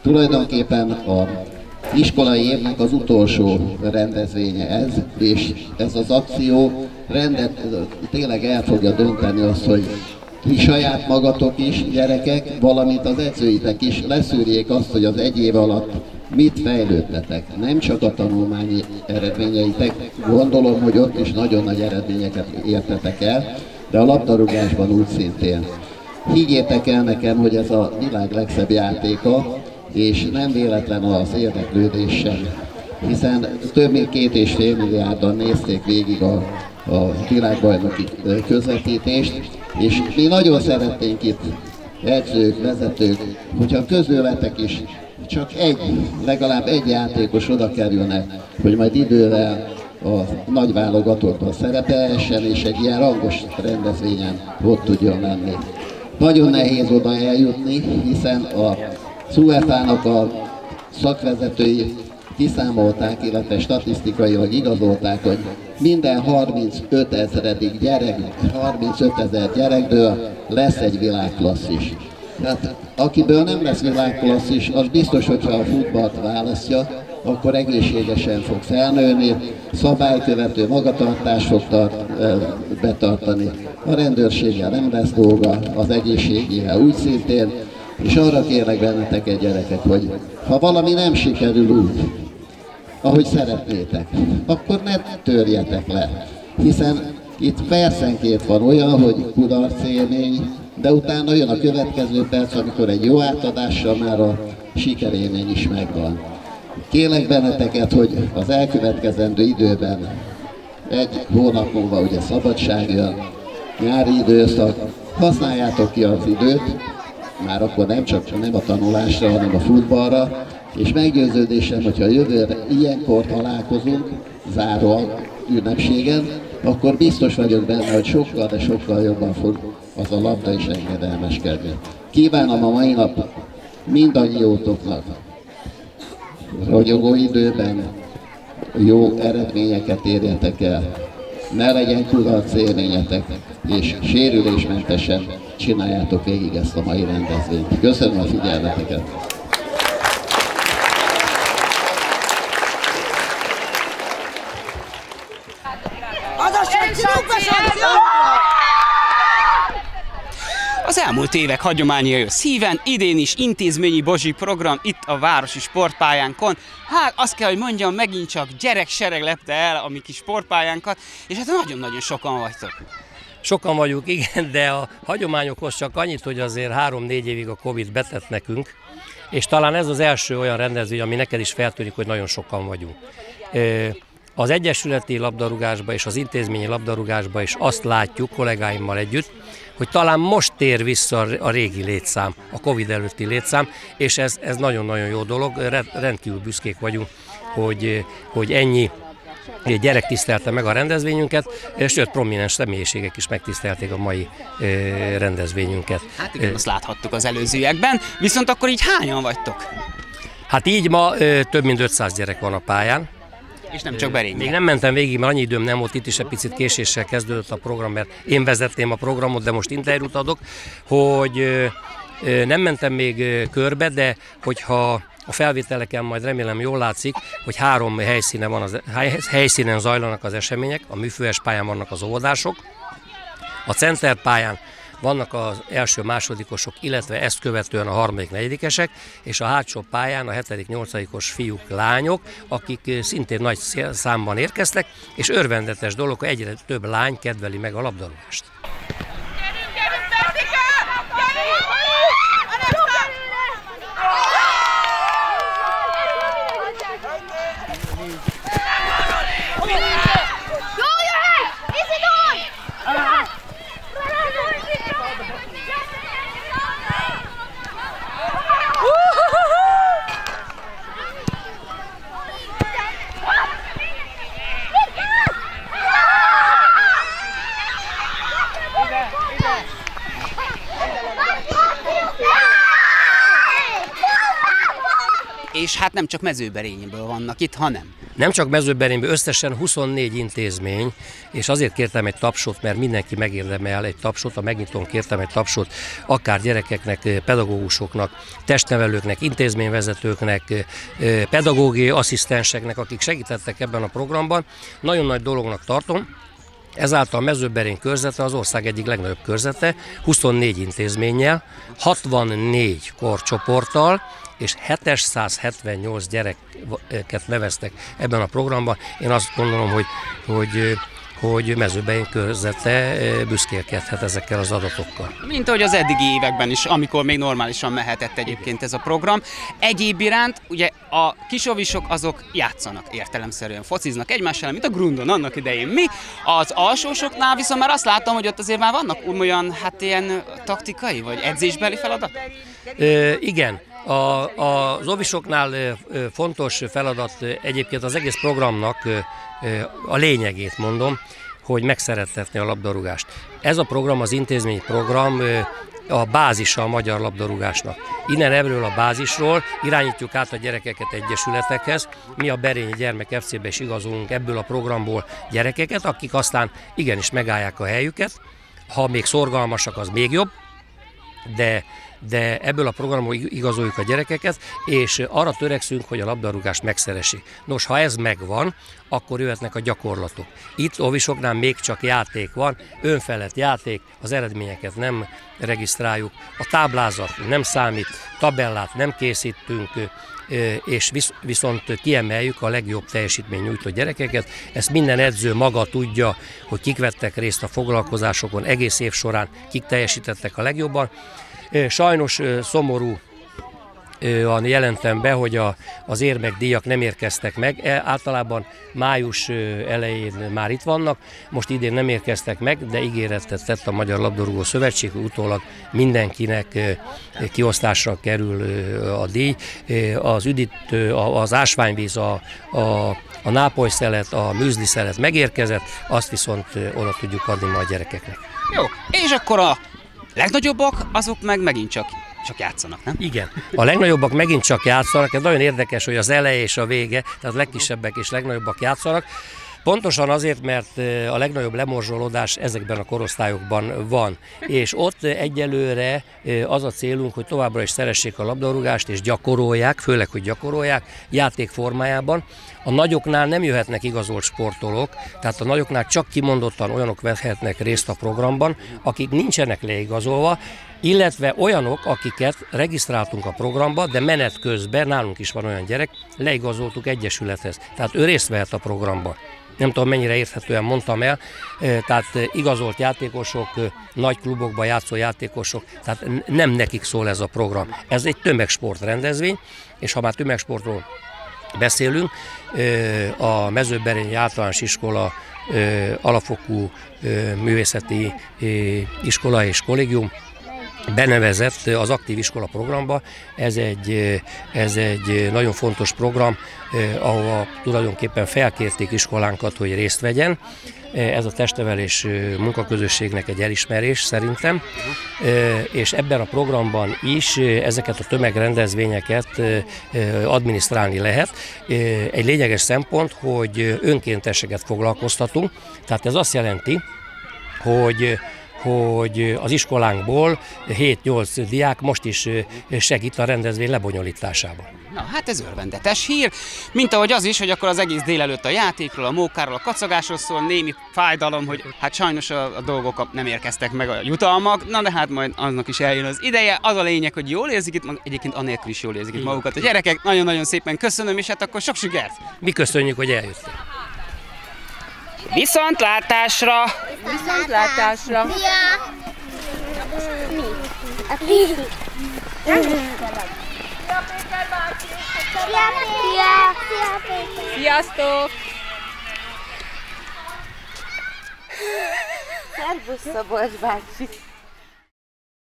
Tulajdonképpen az iskolai évnek az utolsó rendezvénye ez, és ez az akció tényleg el fogja dönteni azt, hogy ti saját magatok is, gyerekek, valamint az edzőitek is leszűrjék azt, hogy az egy év alatt mit fejlődtetek. Nem csak a tanulmányi eredményeitek, gondolom, hogy ott is nagyon nagy eredményeket értetek el, de a labdarúgásban úgy szintén. Higgyétek el nekem, hogy ez a világ legszebb játéka, és nem véletlen az érdeklődés sem, hiszen több mint 2,5 milliárdan nézték végig a világbajnoki közvetítést, és mi nagyon szeretnénk itt, edzők, vezetők, hogyha közületek is csak legalább egy játékos oda kerülne, hogy majd idővel a nagy válogatottban szerepelhessen, és egy ilyen rangos rendezvényen ott tudjon lenni. Nagyon nehéz oda eljutni, hiszen a UEFA-nak a szakvezetői kiszámolták, illetve statisztikailag igazolták, hogy minden 35 000 gyerekből lesz egy világklasszis. Tehát akiből nem lesz világklasszis, az biztos, hogyha a futballt választja, akkor egészségesen fog felnőni, szabálykövető magatartást fog betartani. A rendőrséggel nem lesz dolga, az egészségével úgy szintén, és arra kérlek benneteket, gyerekek, hogy ha valami nem sikerül úgy, ahogy szeretnétek, akkor ne törjetek le, hiszen itt percenként van olyan, hogy kudarc élmény, de utána jön a következő perc, amikor egy jó átadással már a sikerélmény is megvan. Kérlek benneteket, hogy az elkövetkezendő időben, egy hónap múlva ugye szabadság jön, nyári időszak, használjátok ki az időt, már akkor nem a tanulásra, hanem a futballra, és meggyőződésem, hogyha jövőre ilyenkor találkozunk, záró ünnepségen, akkor biztos vagyok benne, hogy sokkal, de sokkal jobban fog az a labda is engedelmeskedni. Kívánom a mai nap mindannyiótoknak ragyogó időben jó eredményeket érjetek el, ne legyen kudarc élményetek, és sérülésmentesen csináljátok végig ezt a mai rendezvényt. Köszönöm a figyelmeteket! Az elmúlt évek hagyományai a szíven, idén is intézményi Bozsi program itt a városi sportpályánkon. Hát azt kell, hogy mondjam, megint csak gyereksereg lepte el a mi kis sportpályánkat, és hát nagyon-nagyon sokan vagytok. Sokan vagyunk, igen, de a hagyományokhoz csak annyit, hogy azért 3-4 évig a Covid betett nekünk, és talán ez az első olyan rendezvény, ami neked is feltűnik, hogy nagyon sokan vagyunk. Az egyesületi labdarúgásba és az intézményi labdarúgásba is azt látjuk kollégáimmal együtt, hogy talán most tér vissza a régi létszám, a Covid előtti létszám, és ez nagyon-nagyon jó dolog, rendkívül büszkék vagyunk, hogy ennyi gyerek tisztelte meg a rendezvényünket, sőt, prominens személyiségek is megtisztelték a mai rendezvényünket. Hát igen, azt láthattuk az előzőekben, viszont akkor így hányan vagytok? Hát így ma több mint 500 gyerek van a pályán. És nem csak Berényben. Még nem mentem végig, mert annyi időm nem volt, itt is egy picit késéssel kezdődött a program, mert én vezetném a programot, de most interjút adok, hogy nem mentem még körbe, de hogyha a felvételeken majd remélem jól látszik, hogy 3 helyszínen zajlanak az események, a műfőes pályán vannak az óvodások, a centerpályán vannak az első másodikosok, illetve ezt követően a 3.-4-esek, és a hátsó pályán a 7.-8-os fiúk, lányok, akik szintén nagy számban érkeztek, és örvendetes dolog, hogy egyre több lány kedveli meg a labdarúgást. És hát nem csak Mezőberényből vannak itt, hanem. Nem csak Mezőberényből, összesen 24 intézmény, és azért kértem egy tapsot, mert mindenki megérdemel egy tapsot, a megnyitón kértem egy tapsot, akár gyerekeknek, pedagógusoknak, testnevelőknek, intézményvezetőknek, pedagógiai asszisztenseknek, akik segítettek ebben a programban. Nagyon nagy dolognak tartom. Ezáltal a Mezőberény körzete az ország egyik legnagyobb körzete, 24 intézménnyel, 64 korcsoporttal, és 778 gyereket neveztek ebben a programban. Én azt gondolom, hogy Mezőberény körzete büszkélkedhet ezekkel az adatokkal. Mint ahogy az eddigi években is, amikor még normálisan mehetett egyébként ez a program. Egyéb iránt, ugye a kisovisok azok játszanak értelemszerűen, fociznak egymással, mint a Grundon annak idején. Mi az alsósoknál viszont már azt látom, hogy ott azért már vannak olyan, hát ilyen taktikai vagy edzésbeli feladat? Igen. Az óvisoknál fontos feladat egyébként az egész programnak a lényegét mondom, hogy megszerettetni a labdarúgást. Ez a program, az intézményi program a bázisa a magyar labdarúgásnak. Innen ebből a bázisról irányítjuk át a gyerekeket egyesületekhez. Mi a Berényi Gyermek FC-be is igazolunk ebből a programból gyerekeket, akik aztán igenis megállják a helyüket. Ha még szorgalmasak, az még jobb, de ebből a programból igazoljuk a gyerekeket, és arra törekszünk, hogy a labdarúgást megszeressék. Nos, ha ez megvan, akkor jöhetnek a gyakorlatok. Itt óvisoknál még csak játék van, önfelett játék, az eredményeket nem regisztráljuk, a táblázat nem számít, tabellát nem készítünk, és viszont kiemeljük a legjobb teljesítmény nyújtó gyerekeket. Ezt minden edző maga tudja, hogy kik vettek részt a foglalkozásokon egész év során, kik teljesítettek a legjobban. Sajnos szomorúan jelentem be, hogy az érmekdíjak nem érkeztek meg. Általában május elején már itt vannak, most idén nem érkeztek meg, de ígéretet tett a Magyar Labdarúgó Szövetség, hogy utólag mindenkinek kiosztásra kerül a díj. Az üdítő, az ásványvíz, a nápolyszelet, a műzliszelet megérkezett, azt viszont oda tudjuk adni ma a gyerekeknek. Jó, és akkor a legnagyobbak, azok meg megint csak játszanak, nem? Igen, a legnagyobbak megint csak játszanak, ez nagyon érdekes, hogy az eleje és a vége, tehát a legkisebbek és legnagyobbak játszanak. Pontosan azért, mert a legnagyobb lemorzsolódás ezekben a korosztályokban van, és ott egyelőre az a célunk, hogy továbbra is szeressék a labdarúgást, és gyakorolják, főleg, hogy gyakorolják játék formájában. A nagyoknál nem jöhetnek igazolt sportolók, tehát a nagyoknál csak kimondottan olyanok vehetnek részt a programban, akik nincsenek leigazolva, illetve olyanok, akiket regisztráltunk a programba, de menet közben, nálunk is van olyan gyerek, leigazoltuk egyesülethez, tehát ő részt vehet a programba. Nem tudom, mennyire érthetően mondtam el, tehát igazolt játékosok, nagy klubokban játszó játékosok, tehát nem nekik szól ez a program. Ez egy tömegsport rendezvény, és ha már tömegsportról beszélünk, a Mezőberényi Általános Iskola alapfokú művészeti iskola és kollégium benevezett az aktív iskola programba. Ez egy nagyon fontos program, ahol tulajdonképpen felkérték iskolánkat, hogy részt vegyen. Ez a testnevelés munkaközösségnek egy elismerés szerintem, és ebben a programban is ezeket a tömegrendezvényeket adminisztrálni lehet. Egy lényeges szempont, hogy önkénteseket foglalkoztatunk, tehát ez azt jelenti, hogy az iskolánkból 7-8 diák most is segít a rendezvény lebonyolításában. Na, hát ez örvendetes hír, mint ahogy az is, hogy akkor az egész délelőtt a játékról, a mókáról, a kacagásról szól, némi fájdalom, hogy hát sajnos a dolgok nem érkeztek meg, a jutalmak, na de hát majd annak is eljön az ideje. Az a lényeg, hogy jól érzik itt, egyébként anélkül is jól érzik itt magukat a gyerekek. Nagyon-nagyon szépen köszönöm, és hát akkor sok sikert! Mi köszönjük, hogy eljöttél! Viszontlátásra! Viszontlátásra! Mi? A Péter! Sziasztok! Szervusz, Szabolcs bácsi!